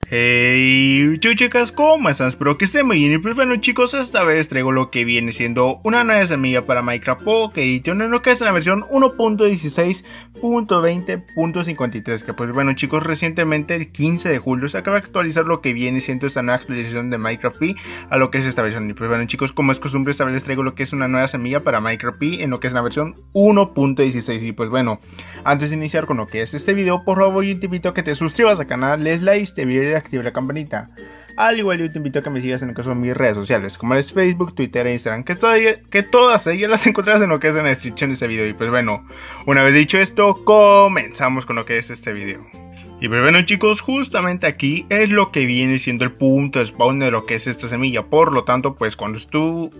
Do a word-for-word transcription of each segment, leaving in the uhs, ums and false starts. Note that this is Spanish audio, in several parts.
Hey, chau chicas, ¿cómo están? Espero que estén muy bien. Y pues bueno chicos, esta vez traigo lo que viene siendo una nueva semilla para Minecraft Pocket Edition, en lo que es la versión uno punto dieciséis punto veinte punto cincuenta y tres. Que pues bueno chicos, recientemente el quince de julio se acaba de actualizar lo que viene siendo esta nueva actualización de Minecraft P a lo que es esta versión. Y pues bueno chicos, como es costumbre, esta vez les traigo lo que es una nueva semilla para Minecraft P en lo que es la versión uno punto dieciséis. Y pues bueno, antes de iniciar con lo que es este video, por favor yo te invito a que te suscribas al canal, les like este video y active la campanita. Al igual yo te invito a que me sigas en lo que son mis redes sociales, como es Facebook, Twitter e Instagram, que, estoy, que todas ellas las encontrarás en lo que es en la descripción de este video. Y pues bueno, una vez dicho esto, comenzamos con lo que es este video. Y pues bueno chicos, justamente aquí es lo que viene siendo el punto de spawn de lo que es esta semilla. Por lo tanto, pues cuando tú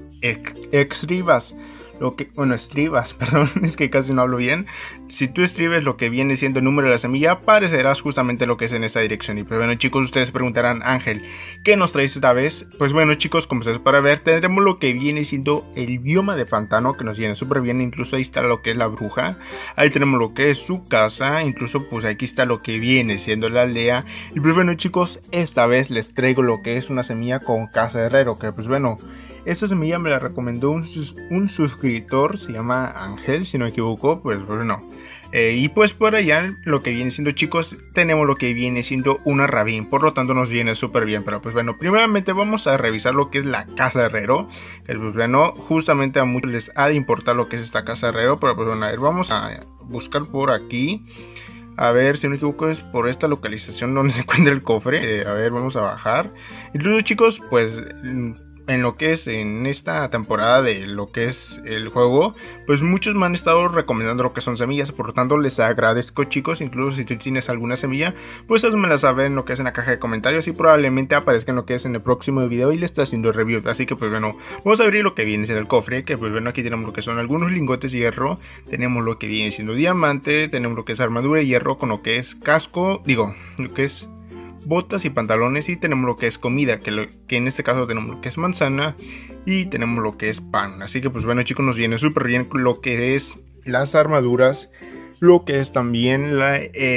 extribas lo que, bueno, estribas, perdón, es que casi no hablo bien. Si tú escribes lo que viene siendo el número de la semilla, aparecerás justamente lo que es en esta dirección. Y pues bueno chicos, ustedes preguntarán, Ángel, ¿qué nos traes esta vez? Pues bueno chicos, como ustedes para ver, tendremos lo que viene siendo el bioma de pantano, que nos viene súper bien. Incluso ahí está lo que es la bruja, ahí tenemos lo que es su casa, incluso pues aquí está lo que viene siendo la aldea. Y pues bueno chicos, esta vez les traigo lo que es una semilla con casa de herrero, que pues bueno, esta semilla me la recomendó un, un suscriptor, se llama Ángel, si no me equivoco. Pues bueno, eh, y pues por allá lo que viene siendo chicos, tenemos lo que viene siendo una rabín, por lo tanto nos viene súper bien. Pero pues bueno, primeramente vamos a revisar lo que es la casa de herrero, que pues bueno, justamente a muchos les ha de importar lo que es esta casa de herrero. Pero pues bueno, a ver, vamos a buscar por aquí. A ver, si no me equivoco es por esta localización donde se encuentra el cofre. eh, A ver, vamos a bajar. Incluso chicos, pues en lo que es en esta temporada de lo que es el juego, pues muchos me han estado recomendando lo que son semillas. Por lo tanto les agradezco chicos. Incluso si tú tienes alguna semilla, pues házmela saber en lo que es en la caja de comentarios y probablemente aparezca en lo que es en el próximo video y le está haciendo review. Así que pues bueno, vamos a abrir lo que viene siendo el cofre, que pues bueno, aquí tenemos lo que son algunos lingotes de hierro, tenemos lo que viene siendo diamante, tenemos lo que es armadura de hierro con lo que es casco, digo, lo que es botas y pantalones, y tenemos lo que es comida, que, lo, que en este caso tenemos lo que es manzana y tenemos lo que es pan. Así que pues bueno chicos, nos viene súper bien lo que es las armaduras, lo que es también la,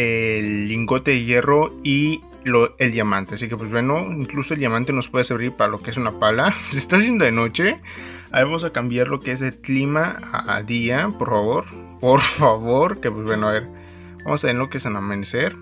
el lingote de hierro y lo, el diamante. Así que pues bueno, incluso el diamante nos puede servir para lo que es una pala. Se está haciendo de noche. Ahí vamos a cambiar lo que es el clima a, a día, por favor, por favor, que pues bueno, a ver, vamos a ver lo que es el amanecer.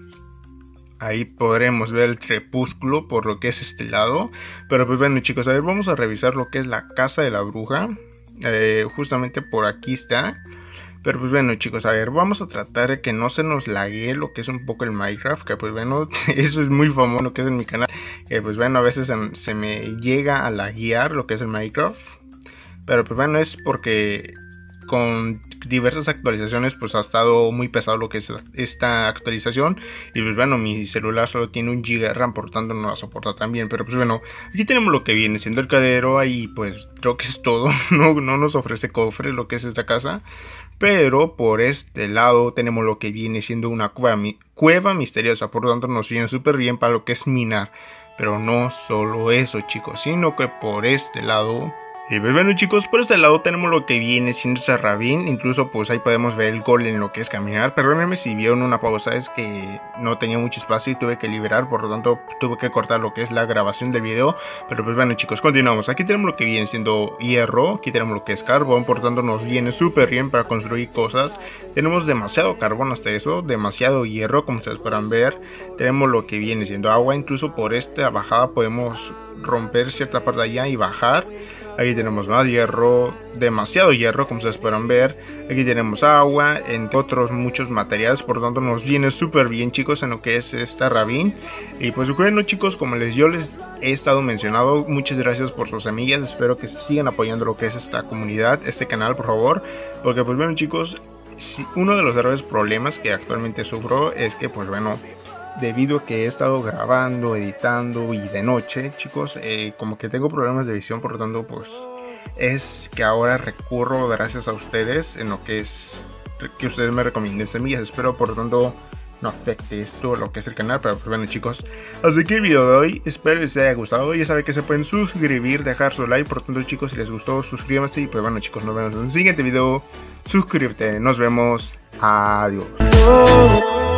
Ahí podremos ver el crepúsculo por lo que es este lado. Pero pues bueno chicos, a ver, vamos a revisar lo que es la casa de la bruja. eh, Justamente por aquí está. Pero pues bueno chicos, a ver, vamos a tratar de que no se nos lague lo que es un poco el Minecraft. Que pues bueno, eso es muy famoso lo que es en mi canal. Que pues bueno, a veces se, se me llega a laguear lo que es el Minecraft. Pero pues bueno, es porque con diversas actualizaciones pues ha estado muy pesado lo que es esta actualización. Y pues bueno, mi celular solo tiene un giga de RAM, por tanto no la soporta tan bien. Pero pues bueno, aquí tenemos lo que viene siendo el cadero. Ahí pues creo que es todo. no, no nos ofrece cofre lo que es esta casa. Pero por este lado tenemos lo que viene siendo una cueva, cueva misteriosa. Por lo tanto nos viene súper bien para lo que es minar. Pero no solo eso chicos, sino que por este lado... Y pues bueno chicos, por este lado tenemos lo que viene siendo esta rabín. Incluso pues ahí podemos ver el golem en lo que es caminar. Perdónenme si vieron una pausa, es que no tenía mucho espacio y tuve que liberar. Por lo tanto tuve que cortar lo que es la grabación del video. Pero pues bueno chicos, continuamos. Aquí tenemos lo que viene siendo hierro. Aquí tenemos lo que es carbón. Por lo tanto nos viene súper bien para construir cosas. Tenemos demasiado carbón hasta eso. Demasiado hierro, como ustedes podrán ver. Tenemos lo que viene siendo agua. Incluso por esta bajada podemos romper cierta parte de allá y bajar. Aquí tenemos más hierro, demasiado hierro como ustedes podrán ver. Aquí tenemos agua, entre otros muchos materiales. Por lo tanto nos viene súper bien chicos en lo que es esta rabín. Y pues bueno chicos, como les yo les he estado mencionando, muchas gracias por sus semillas. Espero que sigan apoyando lo que es esta comunidad, este canal por favor. Porque pues bueno chicos, uno de los graves problemas que actualmente sufro es que pues bueno, debido a que he estado grabando, editando y de noche chicos, eh, como que tengo problemas de visión. Por lo tanto pues es que ahora recurro gracias a ustedes en lo que es que ustedes me recomienden semillas. Espero por lo tanto no afecte esto lo que es el canal. Pero pues bueno chicos, así que el video de hoy espero les haya gustado. Ya saben que se pueden suscribir, dejar su like. Por lo tanto chicos, si les gustó suscríbanse. Y pues bueno chicos, nos vemos en el siguiente video. Suscríbete, nos vemos, adiós.